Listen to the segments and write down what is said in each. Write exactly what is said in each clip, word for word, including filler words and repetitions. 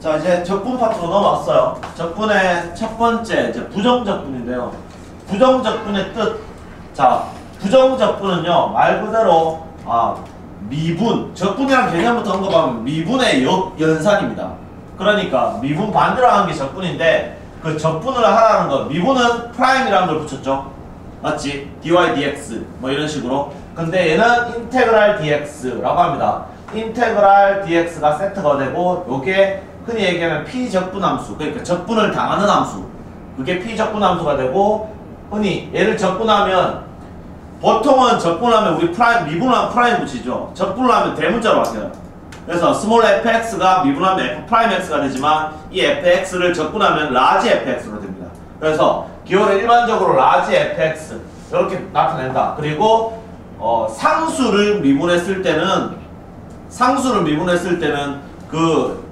자, 이제 적분 파트로 넘어왔어요. 적분의 첫 번째, 이제 부정적분인데요. 부정적분의 뜻. 자, 부정적분은요, 말 그대로, 아, 미분. 적분이란 개념부터 언급하면 미분의 역, 연산입니다. 그러니까, 미분 반대로 하는 게 적분인데, 그 적분을 하라는 거, 미분은 프라임이라는 걸 붙였죠. 맞지? dy dx. 뭐 이런 식으로. 근데 얘는 인테그랄 dx라고 합니다. 인테그랄 dx가 세트가 되고, 요게 흔히 얘기하면 피적분함수, 그러니까 적분을 당하는 함수, 그게 피적분함수가 되고, 흔히 얘를 적분하면 보통은 적분하면 우리 프라임, 미분하면 프라임 붙이죠. 적분을 하면 대문자로 바뀌어요. 그래서 스몰 fx가 미분하면 f 프라임 x가 되지만 이 fx를 적분하면 라지 fx로 됩니다. 그래서 기호를 일반적으로 라지 fx 이렇게 나타낸다. 그리고 어, 상수를 미분했을 때는 상수를 미분했을 때는 그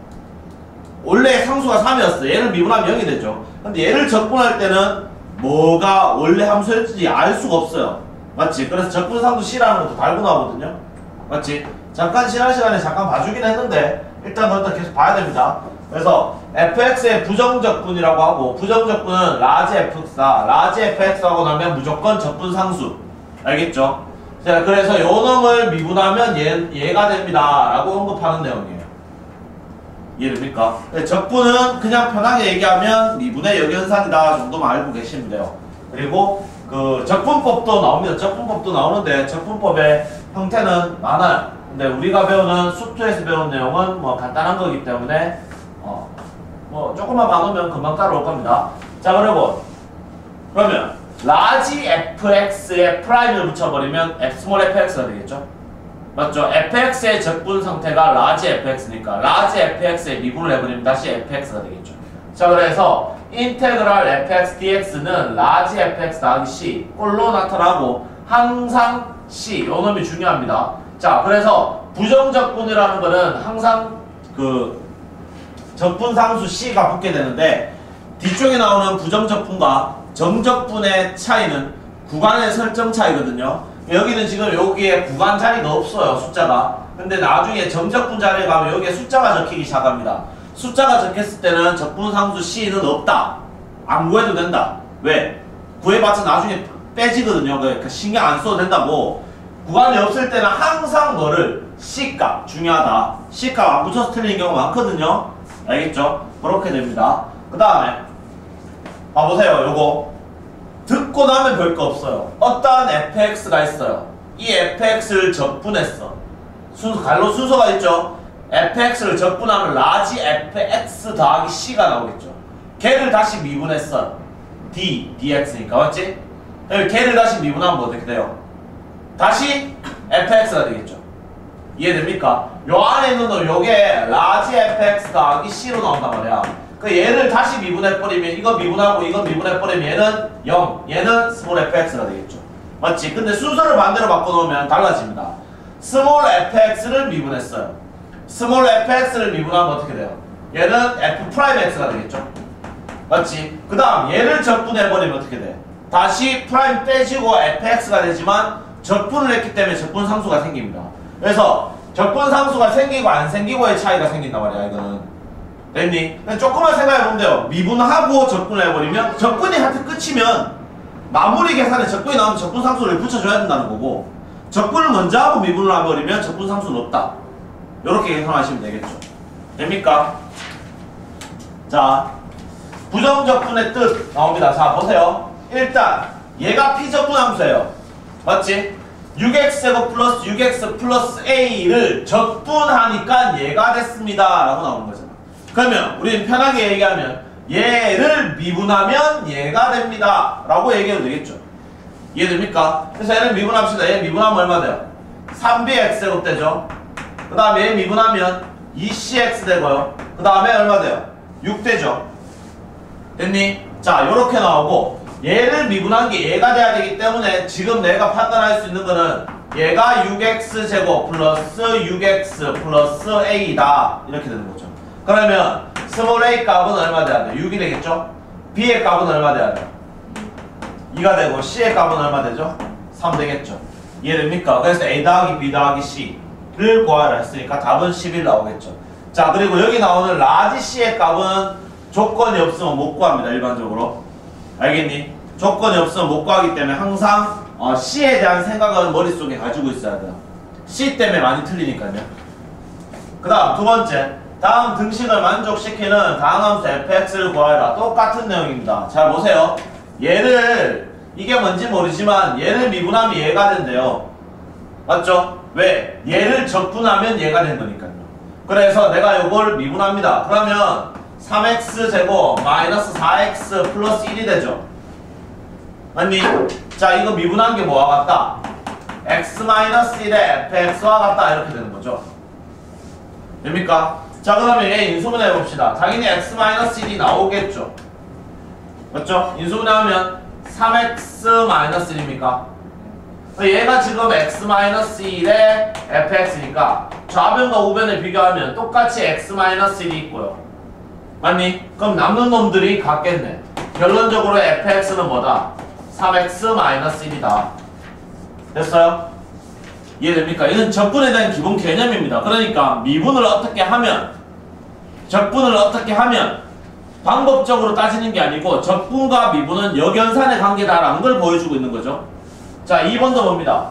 원래 상수가 삼이었어. 얘를 미분하면 영이 되죠. 근데 얘를 적분할 때는 뭐가 원래 함수였는지 알 수가 없어요. 맞지? 그래서 적분상수 C라는 것도 달고 나오거든요. 맞지? 잠깐 지난 시간에 잠깐 봐주긴 했는데 일단 그것도 계속 봐야 됩니다. 그래서 fx의 부정적분이라고 하고, 부정적분은 라지 fx다. 라지 fx 하고 나면 무조건 적분상수. 알겠죠? 자, 그래서 요 놈을 미분하면 얘, 얘가 됩니다 라고 언급하는 내용이에요. 이해됩니까? 적분은 그냥 편하게 얘기하면 미분의 역연산이다 정도만 알고 계시면 돼요. 그리고 그 적분법도 나옵니다. 적분법도 나오는데 적분법의 형태는 많아요. 근데 우리가 배우는 수투에서 배운 내용은 뭐 간단한 거기 때문에 어 뭐 조금만 봐놓으면 금방 따라올 겁니다. 자, 그리고 그러면 라지 fx에 프라임을 붙여버리면 f 스몰 fx가 되겠죠? 맞죠? fx의 적분 상태가 라지 fx니까 라지 fx에 미분을 해버리면 다시 fx가 되겠죠. 자, 그래서 인테그랄 fx dx는 라지 fx 더하기 c 꼴로 나타나고 항상 c, 요 놈이 중요합니다. 자, 그래서 부정적분이라는 거는 항상 그 적분상수 c가 붙게 되는데, 뒤쪽에 나오는 부정적분과 정적분의 차이는 구간의 설정 차이거든요. 여기는 지금 여기에 구간 자리가 없어요, 숫자가. 근데 나중에 정적분 자리에 가면 여기에 숫자가 적히기 시작합니다. 숫자가 적혔을 때는 적분상수 C는 없다. 안 구해도 된다. 왜? 구해봤자 나중에 빼지거든요. 그러니까 신경 안 써도 된다고. 구간이 없을 때는 항상 너를 C값 중요하다. C값 안 붙여서 틀리는 경우가 많거든요. 알겠죠? 그렇게 됩니다. 그 다음에 봐보세요. 요거 듣고 나면 별거 없어요. 어떠한 fx가 있어요. 이 fx를 적분했어. 순서, 갈로 순서가 있죠. fx를 적분하면 라지 fx 더하기 c가 나오겠죠. 걔를 다시 미분했어요. d, dx니까. 맞지? 걔를 다시 미분하면 뭐 어떻게 돼요? 다시 fx가 되겠죠. 이해됩니까? 요 안에 있는 놈 요게 라지 fx 더하기 c로 나온단 말이야. 그 얘를 다시 미분해버리면 이거 미분하고 이거 미분해버리면 얘는 영, 얘는 스몰 fx가 되겠죠. 맞지? 근데 순서를 반대로 바꿔놓으면 달라집니다. 스몰 fx를 미분했어요. 스몰 fx를 미분하면 어떻게 돼요? 얘는 f 프라임 x가 되겠죠. 맞지? 그 다음 얘를 적분해버리면 어떻게 돼? 다시 프라임 빼지고 fx가 되지만 적분을 했기 때문에 적분상수가 생깁니다. 그래서 적분상수가 생기고 안 생기고의 차이가 생긴단 말이야. 이거는 됐니? 조금만 생각해보면 돼요. 미분하고 적분을 해버리면 적분이 하여튼 끝이면 마무리 계산에 적분이 나오면 적분상수를 붙여줘야 된다는 거고, 적분을 먼저 하고 미분을 해버리면 적분상수는 없다. 이렇게 계산하시면 되겠죠. 됩니까? 자, 부정적분의 뜻 나옵니다. 자, 보세요. 일단 얘가 피적분함수예요. 맞지? 육 엑스 제곱 플러스 육 엑스 플러스 A를 적분하니까 얘가 됐습니다 라고 나오는 거잖아. 그러면 우리는 편하게 얘기하면 얘를 미분하면 얘가 됩니다 라고 얘기해도 되겠죠. 이해됩니까? 그래서 얘를 미분합시다. 얘 미분하면 얼마 돼요? 삼 비 엑스 제곱 되죠. 그 다음에 얘 미분하면 이 씨 엑스 되고요. 그 다음에 얼마 돼요? 육 되죠. 됐니? 자, 요렇게 나오고, 얘를 미분한 게 얘가 돼야 되기 때문에 지금 내가 판단할 수 있는 거는 얘가 육 엑스 제곱 플러스 육 엑스 플러스 A다 이렇게 되는 거죠. 그러면 스몰 a 값은 얼마 돼야 돼요? 육이 되겠죠? b의 값은 얼마 돼야 돼요? 이가 되고 c의 값은 얼마 되죠? 삼 되겠죠. 이해됩니까? 그래서 a 더하기 b 더하기 c를 구하라 했으니까 답은 십일 나오겠죠. 자, 그리고 여기 나오는 라지 C의 값은 조건이 없으면 못 구합니다. 일반적으로. 알겠니? 조건이 없으면 못 구하기 때문에 항상 어, C에 대한 생각은 머릿속에 가지고 있어야 돼요. C 때문에 많이 틀리니까요. 그 다음 두 번째, 다음 등식을 만족시키는 다항함수 에프엑스를 구하라. 똑같은 내용입니다. 잘 보세요. 얘를, 이게 뭔지 모르지만 얘를 미분하면 얘가 된대요. 맞죠? 왜? 얘를 적분하면 얘가 된 거니까요. 그래서 내가 이걸 미분합니다. 그러면 삼 엑스 제곱 마이너스 사 엑스 플러스 일이 되죠. 맞니? 자, 이거 미분한 게 뭐와 같다? x 마이너스 일에 에프엑스와 같다. 이렇게 되는 거죠. 됩니까? 자, 그러면 얘 인수분해 해봅시다. 당연히 x 마이너스 일이 나오겠죠. 맞죠? 인수분해 하면 삼 엑스 마이너스 일입니까? 얘가 지금 x 마이너스 일에 에프엑스니까 좌변과 우변을 비교하면 똑같이 x 마이너스 일이 있고요. 맞니? 그럼 남는 놈들이 같겠네. 결론적으로 에프엑스는 뭐다? 삼 엑스 마이너스 일이다. 됐어요? 이해됩니까? 이건 적분에 대한 기본 개념입니다. 그러니까 미분을 어떻게 하면, 적분을 어떻게 하면 방법적으로 따지는 게 아니고 적분과 미분은 역연산의 관계다라는 걸 보여주고 있는 거죠. 자, 이 번도 봅니다.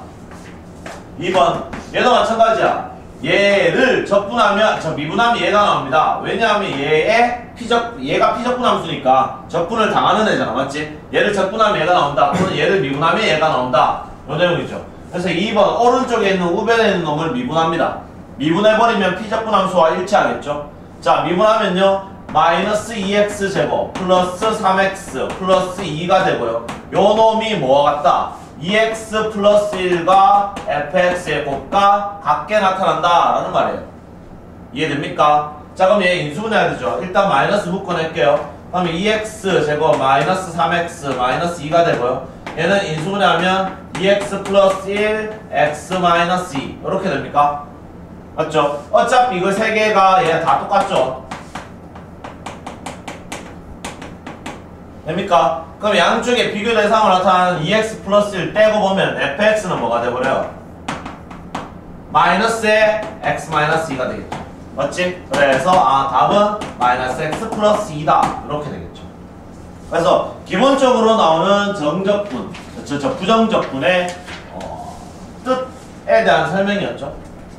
이 번 얘도 마찬가지야. 얘를 적분하면, 저 미분하면 얘가 나옵니다. 왜냐하면 얘의 피적, 얘가 피적분함수니까 적분을 당하는 애잖아. 맞지? 얘를 적분하면 얘가 나온다. 또는 얘를 미분하면 얘가 나온다. 요 내용이죠. 그래서 이 번 오른쪽에 있는 우변에 있는 놈을 미분합니다. 미분해버리면 피적분함수와 일치하겠죠. 자, 미분하면요 마이너스 이 엑스 제곱 플러스 삼 엑스 플러스 이가 되고요. 요 놈이 뭐와 같다? 이 엑스 플러스 일과 에프엑스의 곱과 같게 나타난다 라는 말이에요. 이해됩니까? 자, 그럼 얘 인수분해야 되죠. 일단 마이너스 묶어낼게요. 그러면 이 엑스 제곱 마이너스 삼 엑스 마이너스 이가 되고요. 얘는 인수분해하면 이 엑스 플러스 일 x 마이너스 이 이렇게 됩니까? 맞죠? 어차피 이거 세 개가 얘 다 똑같죠? 됩니까? 그럼 양쪽에 비교 대상으로 나타나는 이 엑스 플러스 일 빼고 보면 에프엑스는 뭐가 돼버려요? 마이너스의 x 마이너스 이가 되겠죠. 맞지? 그래서 아 답은 마이너스 x 플러스 이다 이렇게 되겠죠. 그래서 기본적으로 나오는 정적분, 저, 저 부정적분의 어, 뜻에 대한 설명이었죠.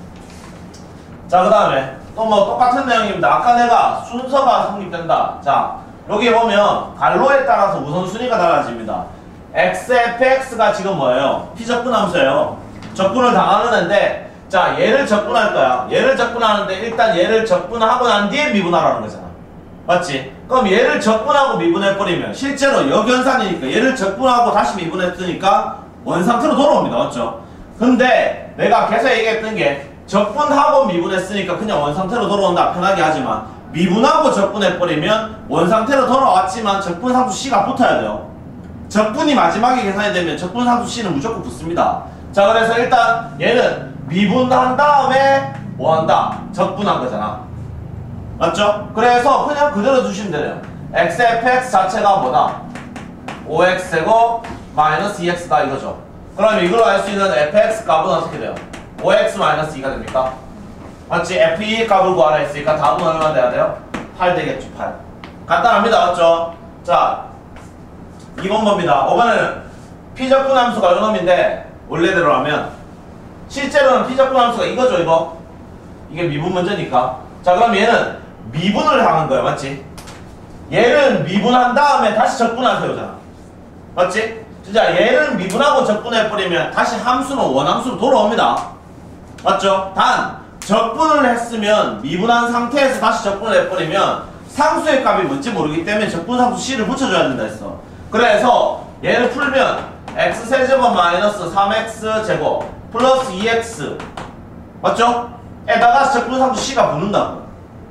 자, 그 다음에 또 뭐 똑같은 내용입니다. 아까 내가 순서가 성립된다. 자, 여기 보면 갈로에 따라서 우선순위가 달라집니다. x, fx가 지금 뭐예요? 피적분함수예요. 적분을 당하는 애인데, 자, 얘를 적분할 거야. 얘를 적분하는데 일단 얘를 적분하고 난 뒤에 미분하라는 거잖아. 맞지? 그럼 얘를 적분하고 미분해버리면 실제로 역연산이니까 얘를 적분하고 다시 미분했으니까 원상태로 돌아옵니다. 맞죠? 근데 내가 계속 얘기했던 게 적분하고 미분했으니까 그냥 원상태로 돌아온다 편하게 하지만 미분하고 적분해버리면 원상태로 돌아왔지만 적분상수 C가 붙어야 돼요. 적분이 마지막에 계산이 되면 적분상수 C는 무조건 붙습니다. 자, 그래서 일단 얘는 미분한 다음에 뭐한다? 적분한 거잖아. 맞죠? 그래서 그냥 그대로 두시면 돼요. x, fx 자체가 뭐다? 오 엑스제곱 마이너스 이 엑스다 이거죠. 그러면 이걸로 알 수 있는 fx 값은 어떻게 돼요? 오 엑스 마이너스 이가 됩니까? 맞지? 에프이 값을 구하라 했으니까 답은 얼마 돼야 돼요? 팔 되겠죠. 팔. 간단합니다. 맞죠? 자, 이 번 봅니다. 이번에는 피적분함수가 이 놈인데 원래대로 하면 실제로는 피적분함수가 이거죠. 이거. 이게 미분 문제니까. 자, 그럼 얘는 미분을 하는 거예요. 맞지? 얘를 미분한 다음에 다시 적분하세요잖아. 맞지? 진짜 얘를 미분하고 적분해버리면 다시 함수는 원함수로 돌아옵니다. 맞죠? 단 적분을 했으면 미분한 상태에서 다시 적분을 해버리면 상수의 값이 뭔지 모르기 때문에 적분상수 C를 붙여줘야 된다 했어. 그래서 얘를 풀면 x 세제곱 마이너스 삼 엑스 제곱 플러스 이 엑스 맞죠? 에다가 적분상수 C가 붙는다고.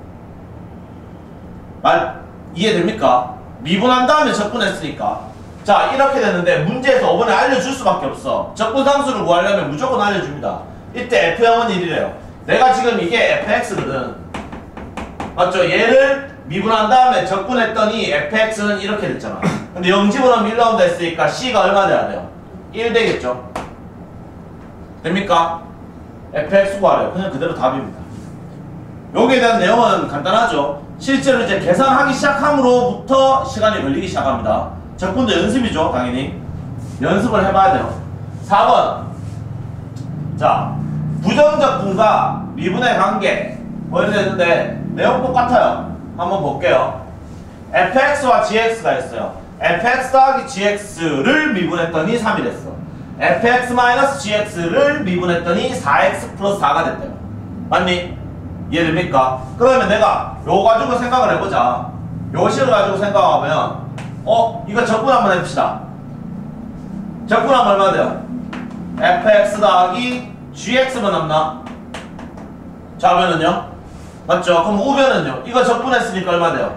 말 이해됩니까? 미분한 다음에 적분했으니까. 자, 이렇게 되는데 문제에서 이번에 알려줄 수밖에 없어. 적분상수를 구하려면 무조건 알려줍니다. 이때 에프영은 일이래요. 내가 지금 이게 에프엑스거든. 맞죠? 얘를 미분한 다음에 적분했더니 에프엑스는 이렇게 됐잖아. 근데 영집으로 일 나온다 했으니까 C가 얼마 돼야 돼요? 일 되겠죠? 됩니까? 에프엑스 구하래요. 그냥 그대로 답입니다. 여기에 대한 내용은 간단하죠. 실제로 이제 계산하기 시작함으로부터 시간이 걸리기 시작합니다. 적분도 연습이죠, 당연히. 연습을 해봐야 돼요. 사 번. 자, 부정적분과 미분의 관계. 뭐 이렇게 되는데, 내용 똑같아요. 한번 볼게요. 에프엑스와 지엑스가 있어요. 에프엑스 더하기 지엑스를 미분했더니 삼이 됐어. 에프엑스 마이너스 지엑스를 미분했더니 사 엑스 플러스 사가 됐대요. 맞니? 이해됩니까? 그러면 내가 요거 가지고 생각을 해보자. 요 식을 가지고 생각하면 어? 이거 적분 한번 해봅시다. 적분하면 얼마 돼요? 에프엑스 더하기 지엑스만 남나? 좌변은요? 맞죠? 그럼 우변은요? 이거 적분했으니까 얼마 돼요?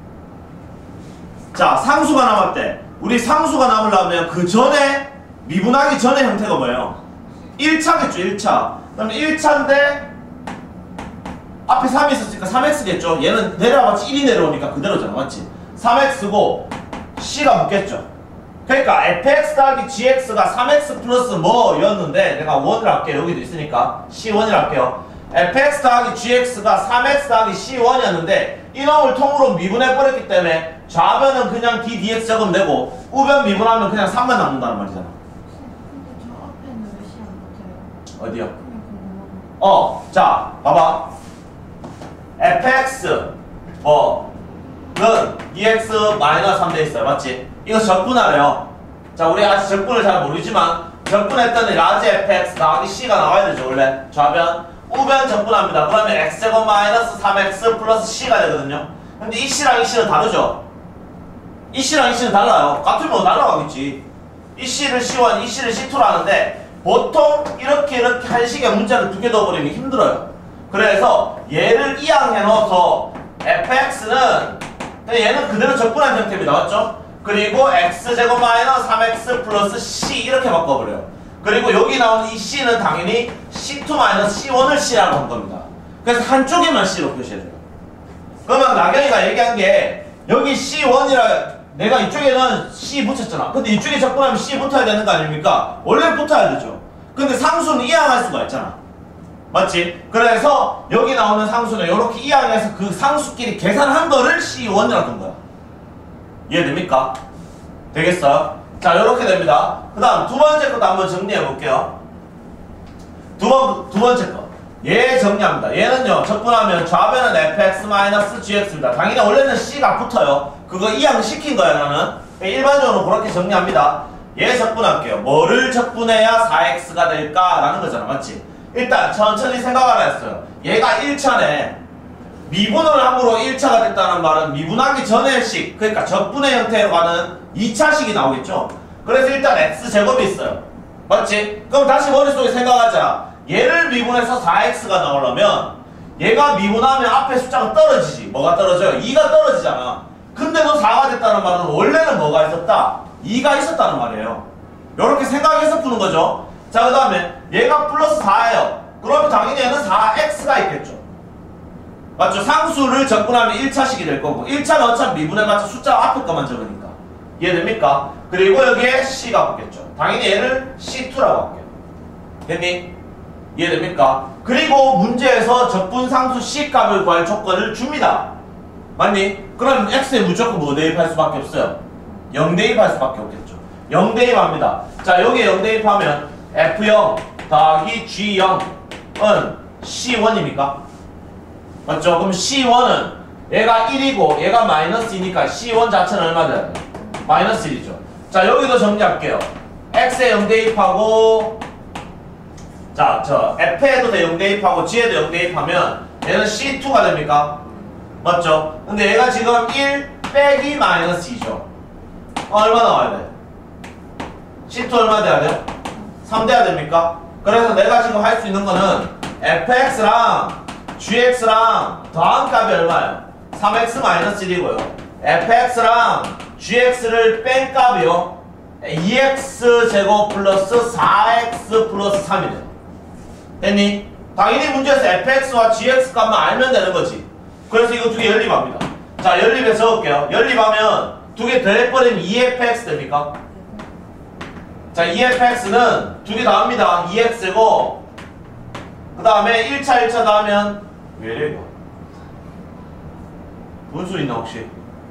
자, 상수가 남았대. 우리 상수가 남으려면 그 전에 미분하기 전에 형태가 뭐예요? 일 차겠죠, 일 차. 그럼 일 차인데 앞에 삼이 있었으니까 삼 엑스겠죠. 얘는 내려와봤지 일이 내려오니까 그대로잖아, 맞지? 삼 엑스고 C가 붙겠죠. 그러니까 에프엑스 더하기 지엑스가 삼 엑스 플러스 뭐였는데 내가 일을 할게요. 여기도 있으니까 씨 일을 할게요. 에프엑스 더하기 지엑스가 삼 엑스 더하기 씨 일이었는데 이놈을 통으로 미분해버렸기 때문에 좌변은 그냥 디 디엑스 적으면 되고 우변 미분하면 그냥 삼만 남는다는 말이잖아. 근데 저 앞에는 왜 시 안 붙어요? 어디요? 어, 자, 봐봐. 에프엑스 뭐는 이엑스 마이너스 삼 돼 있어요. 맞지? 이거 적분하래요. 자, 우리 아직 적분을 잘 모르지만 적분했더니 라지 에프엑스 더하기 C가 나와야 되죠, 원래. 좌변. 우변 적분합니다. 그러면 x제곱 마이너스 삼 엑스 플러스 C가 되거든요. 근데 이 C랑 이 C는 다르죠? 이 C랑 이 C는 달라요. 같으면 날라가겠지. 이 C를 씨 일, 이 C를 씨 이로 하는데 보통 이렇게 이렇게 한 식의 문자를 두 개 넣어버리면 힘들어요. 그래서 얘를 이항해 넣어서 에프엑스는 얘는 그대로 적분한 형태입니다. 맞죠? 그리고 x제곱 마이너스 삼 엑스 플러스 C 이렇게 바꿔버려요. 그리고 여기 나오는 이 C는 당연히 씨 투 마이너스 씨 일을 C라고 한 겁니다. 그래서 한쪽에만 C로 표시해줘요. 그러면 나경이가 얘기한 게 여기 씨 일이라 내가 이쪽에는 C 붙였잖아. 근데 이쪽에 적분하면 C 붙어야 되는 거 아닙니까? 원래 붙어야 되죠. 근데 상수는 이항할 수가 있잖아. 맞지? 그래서 여기 나오는 상수는 이렇게 이항해서 그 상수끼리 계산한 거를 씨 일이라고 둔 거야. 이해됩니까? 되겠어요? 자, 이렇게 됩니다. 그 다음 두 번째 것도 한번 정리해 볼게요. 두, 번, 두 번째 거. 얘 정리합니다. 얘는요, 적분하면 좌변은 에프엑스 마이너스 지엑스입니다. 당연히 원래는 C가 붙어요. 그거 이항시킨 거야, 나는. 일반적으로 그렇게 정리합니다. 얘 적분할게요. 뭐를 적분해야 사 엑스가 될까라는 거잖아. 맞지? 일단 천천히 생각하라 했어요. 얘가 일 차네. 미분을 함으로 일 차가 됐다는 말은 미분하기 전의 식, 그러니까 적분의 형태로 가는 이 차식이 나오겠죠. 그래서 일단 x제곱이 있어요. 맞지? 그럼 다시 머릿속에 생각하자. 얘를 미분해서 사 엑스가 나오려면 얘가 미분하면 앞에 숫자가 떨어지지. 뭐가 떨어져요? 이가 떨어지잖아. 근데도 사가 됐다는 말은 원래는 뭐가 있었다? 이가 있었다는 말이에요. 이렇게 생각해서 푸는 거죠. 자, 그 다음에 얘가 플러스 사예요. 그러면 당연히 얘는 사 엑스가 있겠죠. 맞죠? 상수를 적분하면 일 차식이 될 거고 일 차는 어차피 미분해봤자 숫자 앞에 것만 적으니까. 이해됩니까? 그리고 여기에 C가 붙겠죠. 당연히 얘를 씨 투라고 할게요. 됐니? 이해됩니까? 그리고 문제에서 적분상수 C 값을 구할 조건을 줍니다. 맞니? 그럼 X에 무조건 뭐 대입할 수밖에 없어요? 영 대입할 수밖에 없겠죠. 영 대입합니다. 자, 여기에 영 대입하면 에프 영 더하기 지 영은 씨 일입니까? 맞죠? 그럼 씨 일은 얘가 일이고 얘가 마이너스 이니까 씨 일 자체는 얼마 돼야 돼? 마이너스 일이죠. 자, 여기도 정리할게요. X에 영 대입하고 자, 저 F에도 영 대입하고 G에도 영 대입하면 얘는 씨 투가 됩니까? 맞죠? 근데 얘가 지금 일 빼기 마이너스 이죠. 어, 얼마 나와야 돼? 씨 투 얼마 돼야 돼요? 삼 돼야 됩니까? 그래서 내가 지금 할 수 있는 거는 에프엑스랑 지엑스랑 더한 값이 얼마예요? 삼 엑스 마이너스 일이고요. 에프엑스랑 지엑스를 뺀 값이요. 이 엑스 제곱 플러스 사 엑스 플러스 삼이래요. 됐니? 당연히 문제에서 에프엑스와 지엑스 값만 알면 되는 거지. 그래서 이거 두 개 연립합니다. 자, 연립에 적을게요. 연립하면 두 개 더해버리면 이 에프엑스 됩니까? 자, 이 에프엑스는 두 개 더합니다. 이 엑스고 그 다음에 일 차 일 차 더하면 왜 이래 이거? 분수 있나 혹시?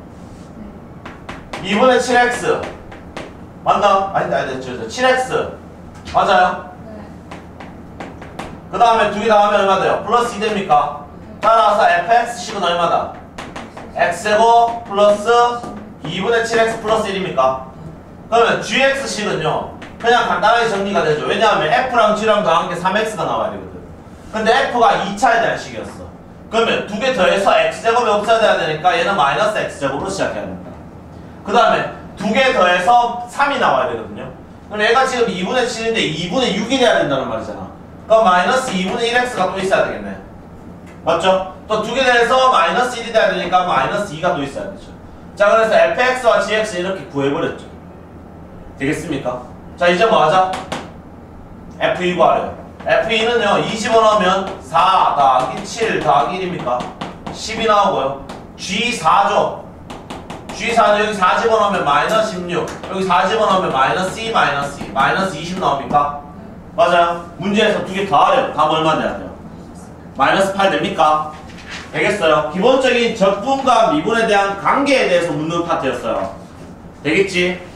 이분의 칠 엑스 맞나? 아니다 아니다 저, 저 칠 엑스 맞아요? 네. 그 다음에 두 개 다 하면 얼마 돼요? 플러스 이 됩니까? 따라서 에프엑스식은 얼마다? x제곱 플러스 이분의 칠 엑스 플러스 일입니까? 그러면 지엑스식은요 그냥 간단하게 정리가 되죠. 왜냐하면 f랑 g랑 더한 게 삼 엑스가 나와야 되거든. 근데 f가 이 차에 대한 식이었어. 그러면 두 개 더해서 x제곱이 없어야 돼야 되니까 얘는 마이너스 x제곱으로 시작해야 됩니다. 그 다음에 두 개 더해서 삼이 나와야 되거든요. 그럼 얘가 지금 이분의 칠인데 이분의 육이 돼야 된다는 말이잖아. 그럼 마이너스 이분의 일 엑스가 또 있어야 되겠네. 맞죠? 또 두 개 더해서 마이너스 일이 돼야 되니까 마이너스 이가 또 있어야 되죠. 자 그래서 에프엑스와 지엑스 이렇게 구해버렸죠. 되겠습니까? 자 이제 뭐 하자? 에프 이 구하래요. 에프 이는요 이십 넣으면 사 더하기 칠 더하기 일입니까? 십이 나오고요. 지 사죠. 지 사는 여기 사 집어넣으면 마이너스 십육, 여기 사 집어넣으면 마이너스 이 마이너스 이 마이너스 이십 나옵니까? 맞아요. 문제에서 두 개 더 하래요. 답 얼마 돼야 돼요? 마이너스 팔 됩니까? 되겠어요. 기본적인 적분과 미분에 대한 관계에 대해서 묻는 파트였어요. 되겠지?